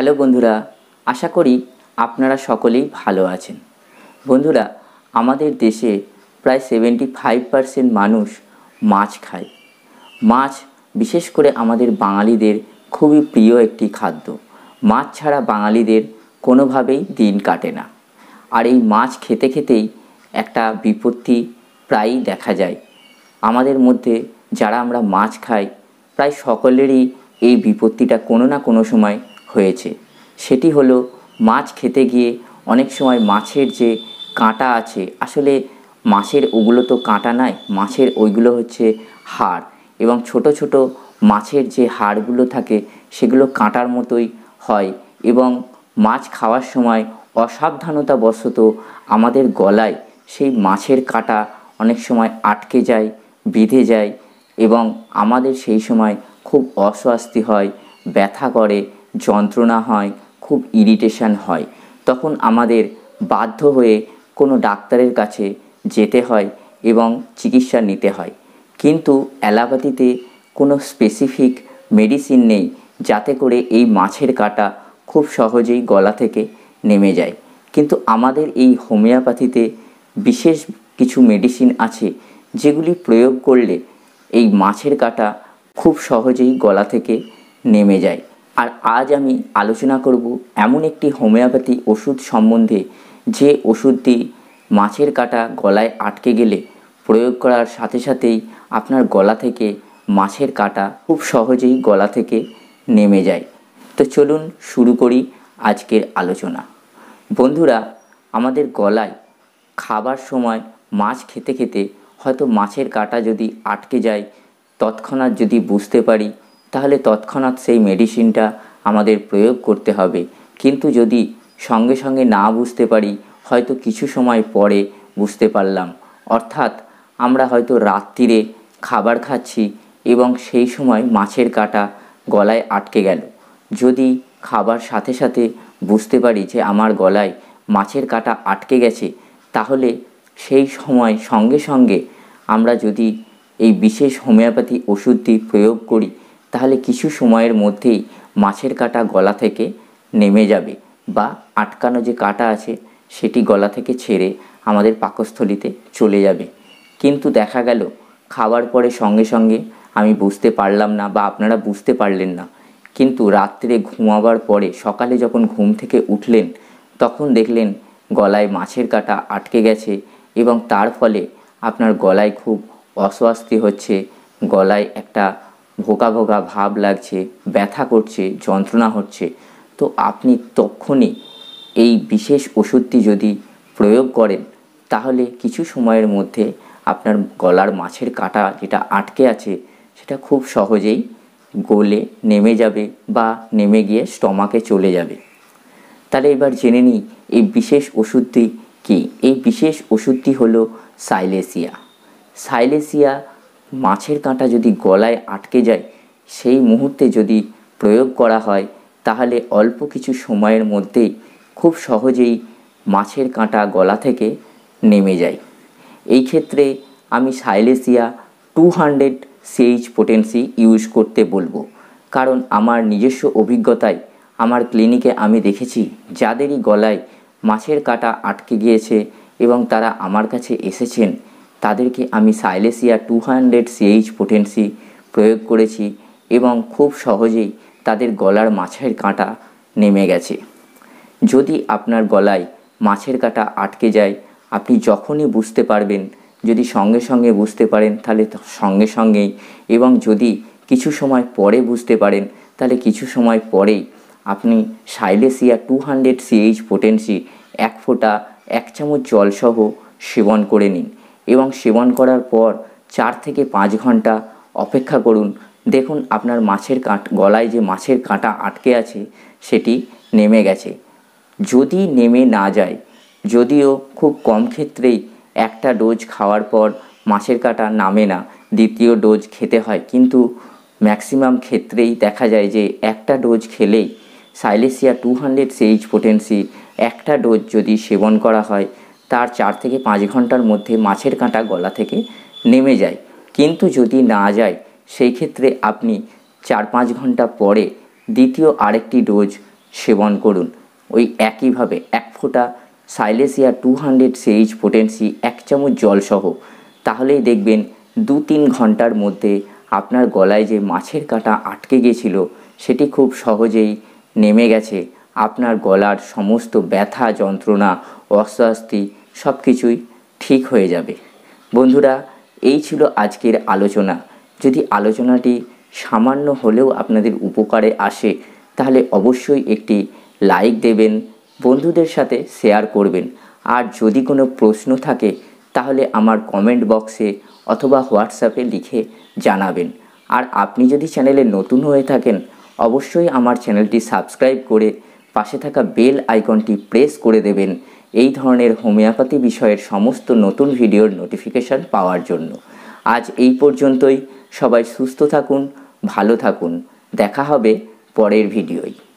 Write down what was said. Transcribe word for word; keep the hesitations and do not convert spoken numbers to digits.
Hello বন্ধুরা, আশা করি আপনারা সকলেই ভালো আছেন। বন্ধুরা, আমাদের দেশে প্রায় সেভেন্টি ফাইভ পারসেন্ট মানুষ মাছ খায়। মাছ বিশেষ করে আমাদের বাঙালিদের খুবই প্রিয় একটি খাদ্য। মাছ ছাড়া বাঙালিদের কোনোভাবেই দিন কাটে না। আর এই মাছ খেতে খেতেই একটা বিপত্তি প্রায়ই দেখা যায়। আমাদের মধ্যে যারা আমরা মাছ খাই প্রায় সকলেরই এই বিপত্তিটা কোনো না কোনো সময় হয়েছে। সেটি হলো মাছ খেতে গিয়ে অনেক সময় মাছের যে কাঁটা আছে, আসলে মাছের ওগুলো তো কাঁটা নয়, মাছের ওইগুলো হচ্ছে হাড়, এবং ছোট ছোট মাছের যে হাড়গুলো থাকে সেগুলো কাঁটার মতোই হয়, এবং মাছ খাওয়ার সময় অসাবধানতাবশত আমাদের গলায় সেই মাছের কাঁটা অনেক সময় আটকে যায়, বিঁধে যায়, এবং আমাদের সেই সময় খুব অস্বস্তি হয়, ব্যথা করে, যন্ত্রণা হয়, খুব ইরিটেশন হয়। তখন আমাদের বাধ্য হয়ে কোনো ডাক্তারের কাছে যেতে হয় এবং চিকিৎসা নিতে হয়। কিন্তু অ্যালোপ্যাথিতে কোনো স্পেসিফিক মেডিসিন নেই যাতে করে এই মাছের কাঁটা খুব সহজেই গলা থেকে নেমে যায়। কিন্তু আমাদের এই হোমিওপ্যাথিতে বিশেষ কিছু মেডিসিন আছে যেগুলি প্রয়োগ করলে এই মাছের কাঁটা খুব সহজেই গলা থেকে নেমে যায়। আর আজ আমি আলোচনা করব এমন একটি হোমিওপ্যাথি ওষুধ সম্বন্ধে, যে ওষুধটি মাছের কাঁটা গলায় আটকে গেলে প্রয়োগ করার সাথে সাথেই আপনার গলা থেকে মাছের কাঁটা খুব সহজেই গলা থেকে নেমে যায়। তো চলুন শুরু করি আজকের আলোচনা। বন্ধুরা, আমাদের গলায় খাবার সময় মাছ খেতে খেতে হয়তো মাছের কাঁটা যদি আটকে যায়, তৎক্ষণাৎ যদি বুঝতে পারি তাহলে তৎক্ষণাৎ সেই মেডিসিনটা আমাদের প্রয়োগ করতে হবে। কিন্তু যদি সঙ্গে সঙ্গে না বুঝতে পারি, হয়তো কিছু সময় পরে বুঝতে পারলাম, অর্থাৎ আমরা হয়তো রাত্রিরে খাবার খাচ্ছি এবং সেই সময় মাছের কাঁটা গলায় আটকে গেল। যদি খাবার সাথে সাথে বুঝতে পারি যে আমার গলায় মাছের কাঁটা আটকে গেছে, তাহলে সেই সময় সঙ্গে সঙ্গে আমরা যদি এই বিশেষ হোমিওপ্যাথি ওষুধটি প্রয়োগ করি, তাহলে কিছু সময়ের মধ্যেই মাছের কাঁটা গলা থেকে নেমে যাবে, বা আটকানো যে কাঁটা আছে সেটি গলা থেকে ছেড়ে আমাদের পাকস্থলীতে চলে যাবে। কিন্তু দেখা গেল খাবার পরে সঙ্গে সঙ্গে আমি বুঝতে পারলাম না, বা আপনারা বুঝতে পারলেন না, কিন্তু রাত্রে ঘুমাবার পরে সকালে যখন ঘুম থেকে উঠলেন তখন দেখলেন গলায় মাছের কাঁটা আটকে গেছে, এবং তার ফলে আপনার গলায় খুব অস্বস্তি হচ্ছে, গলায় একটা ভোকা ভোকা ভাব লাগছে, ব্যথা করছে, যন্ত্রণা হচ্ছে। তো আপনি তখনই এই বিশেষ ওষুধটি যদি প্রয়োগ করেন, তাহলে কিছু সময়ের মধ্যে আপনার গলার মাছের কাঁটা যেটা আটকে আছে সেটা খুব সহজেই গলে নেমে যাবে, বা নেমে গিয়ে স্টমাকে চলে যাবে। তাহলে এবার জেনে নিই এই বিশেষ ওষুধটি কী। এই বিশেষ ওষুধটি হলো সাইলেসিয়া। সাইলেসিয়া মাছের কাঁটা যদি গলায় আটকে যায়, সেই মুহূর্তে যদি প্রয়োগ করা হয়, তাহলে অল্প কিছু সময়ের মধ্যেই খুব সহজেই মাছের কাঁটা গলা থেকে নেমে যায়। এই ক্ষেত্রে আমি silicea two hundred CH potency use করতে বলবো, কারণ আমার নিজস্ব অভিজ্ঞতায় আমার ক্লিনিকে আমি দেখেছি যাদেরই গলায় মাছের কাঁটা আটকে গিয়েছে এবং তারা আমার কাছে এসেছেন, তাদেরকে আমি silicea two hundred CH potency প্রয়োগ করেছি এবং খুব সহজেই তাদের গলার মাছের কাঁটা নেমে গেছে। যদি আপনার গলায় মাছের কাঁটা আটকে যায়, আপনি যখনই বুঝতে পারবেন, যদি সঙ্গে সঙ্গে বুঝতে পারেন তাহলে সঙ্গে সঙ্গেই, এবং যদি কিছু সময় পরে বুঝতে পারেন তাহলে কিছু সময় পরেই আপনি silicea two hundred CH potency এক ফোঁটা এক চামচ জলসহ সেবন করে নিন, এবং সেবন করার পর চার থেকে পাঁচ ঘন্টা অপেক্ষা করুন। দেখুন আপনার মাছের কাঁটা গলায় যে মাছের কাঁটা আটকে আছে সেটি নেমে গেছে। যদি নেমে না যায়, যদিও খুব কম ক্ষেত্রেই একটা ডোজ খাওয়ার পর মাছের কাঁটা নামে না, দ্বিতীয় ডোজ খেতে হয়, কিন্তু ম্যাক্সিমাম ক্ষেত্রেই দেখা যায় যে একটা ডোজ খেলেই silicea two hundred CH potency একটা ডোজ যদি সেবন করা হয়, তার চার থেকে পাঁচ ঘন্টার মধ্যে মাছের কাঁটা গলা থেকে নেমে যায়। কিন্তু যদি না যায়, সেই ক্ষেত্রে আপনি চার পাঁচ ঘন্টা পরে দ্বিতীয় আরেকটি ডোজ সেবন করুন। ওই একইভাবে এক ফোঁটা silicea two hundred CH potency এক চামচ জলসহ, তাহলেই দেখবেন দু তিন ঘন্টার মধ্যে আপনার গলায় যে মাছের কাঁটা আটকে গিয়েছিল সেটি খুব সহজেই নেমে গেছে। আপনার গলার সমস্ত ব্যথা, যন্ত্রণা, অস্বস্তি সব কিছুই ঠিক হয়ে যাবে। বন্ধুরা, এই ছিল আজকের আলোচনা। যদি আলোচনাটি সামান্য হলেও আপনাদের উপকারে আসে তাহলে অবশ্যই একটি লাইক দেবেন, বন্ধুদের সাথে শেয়ার করবেন। আর যদি কোনো প্রশ্ন থাকে তাহলে আমার কমেন্ট বক্সে অথবা হোয়াটসঅ্যাপে লিখে জানাবেন। আর আপনি যদি চ্যানেলে নতুন হয়ে থাকেন অবশ্যই আমার চ্যানেলটি সাবস্ক্রাইব করে পাশে থাকা বেল আইকনটি প্রেস করে দেবেন এই ধরনের হোমিওপ্যাথি বিষয়ের সমস্ত নতুন ভিডিওর নোটিফিকেশান পাওয়ার জন্য। আজ এই পর্যন্তই। সবাই সুস্থ থাকুন, ভালো থাকুন। দেখা হবে পরের ভিডিওয়।